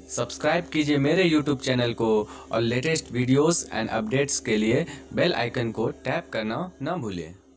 Subscribe कीजिए मेरे YouTube channel को और लेटेस्ट वीडियोस एंड अपडेट्स के लिए बेल आइकन को टैप करना ना भूलें।